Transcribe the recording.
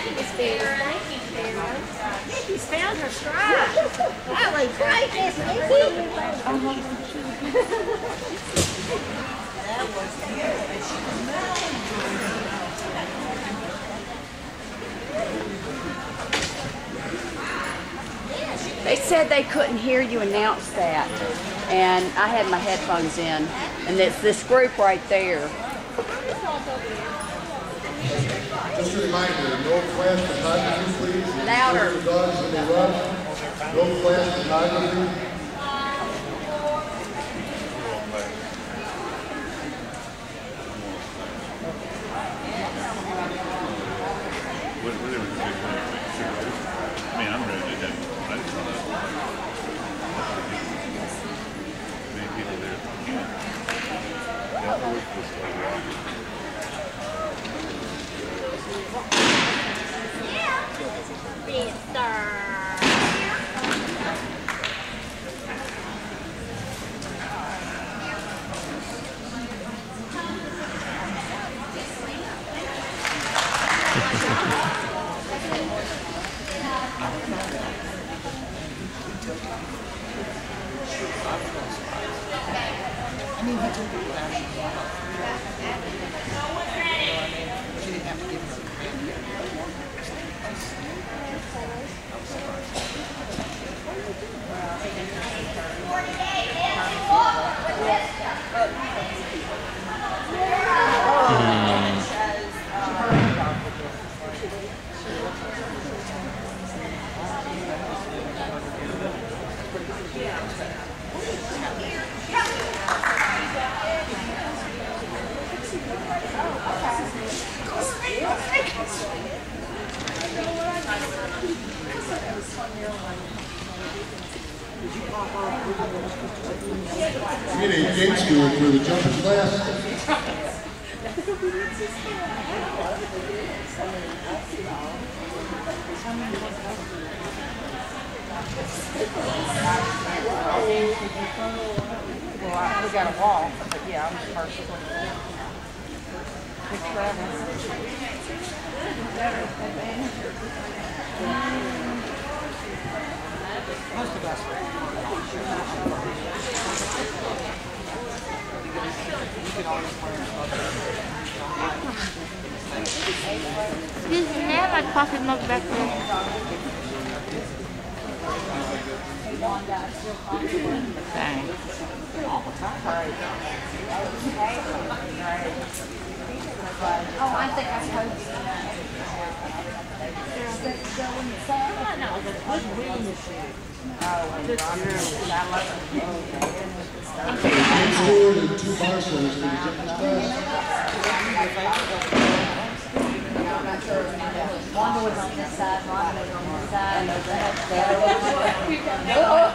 Nikki's found her stride. Holy greatness, Nikki! That was good. They said they couldn't hear you announce that, and I had my headphones in, and it's this group right there. Just a reminder, no flash photography, please. Louder. The dogs in the run. No flash photography. I mean, I'm ready to do that. I just want to. Many people there. Yeah, always this way. I mean, he took it without she didn't have to give her a We need a gate steward for the jumping class. Well, we got a walk, but yeah, I'm just personally. Big travel. Most of us Excuse me, may I have my coffee mug back there? Thanks. all the time. Oh, I think I told you. Gate steward and 2 marshals for the jumping class. One was on this side, one was on this side.